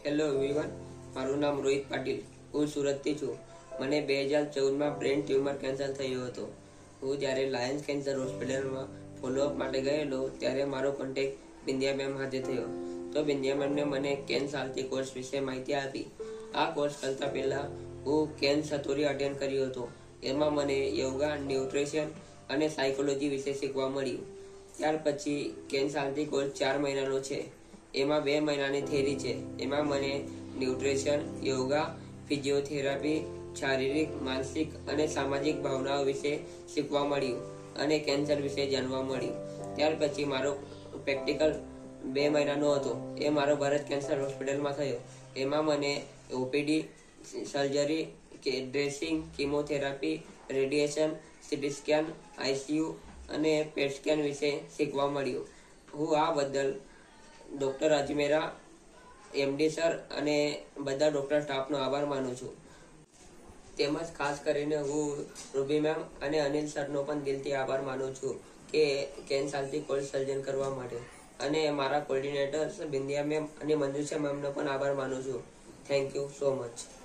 Hello everyone, મારું નામ રોહિત પાટીલ. હું સુરતથી છું. મને 2014માં બ્રેન ટ્યુમર કેન્સર થયો હતો. હું જ્યારે લાયન્સ કેન્સર હોસ્પિટલમાં ફોલોઅપ માટે ગયેલો ત્યારે મારો કોન્ટેક્ટ બિંદિયા મેમ સાથે થયો. તો બિંદિયા મેમને મને કેન સાલ્તી કોર્સ વિશે માહિતી આપી. આ કોર્સ કરતા પહેલા હું કેન સતોરી અટેન્ડ કર્યો હતો. એમાં મને યોગા, ન્યુટ્રિશન અને સાયકોલોજી વિશે શીખવા મળ્યું. ત્યાર પછી કેન સાલ્તી કોર્સ 4 મહિનાનો છે. એમાં 2 મહિનાની થિયરી છે. એમાં મને ન્યુટ્રિશન, યોગા, ફિઝિયોથેરાપી, શારીરિક, માનસિક અને સામાજિક ભાવનાઓ વિશે શીખવા મળ્યું અને કેન્સર વિશે જાણવા મળ્યું. ત્યાર પછી મારો પ્રેક્ટિકલ 2 મહિનાનો હતો. એ મારો ભારત કેન્સર હોસ્પિટલમાં થયો. એમાં મને OPD, surgery, dressing, chemotherapy, radiation, CT scan, ICU અને પેટ સ્કેન વિશે શીખવા મળ્યું. હું આ બદલ ડૉક્ટર અજમેરા, એમડી સર અને બધા ડૉક્ટર સ્ટાફનો આભાર માનું છું. તેમજ ખાસ કરીને હું રૂબી મેમ અને અનિલ સરનો પણ દિલથી આભાર માનું છું કે કેન સાલ્તી કોર્સ સર્જન કરવા માટે. અને મારા કોર્ડિનેટર્સ બિંદિયા મેમ અને મંજુષા મેમનો પણ આભાર માનું છું. Thank you so much.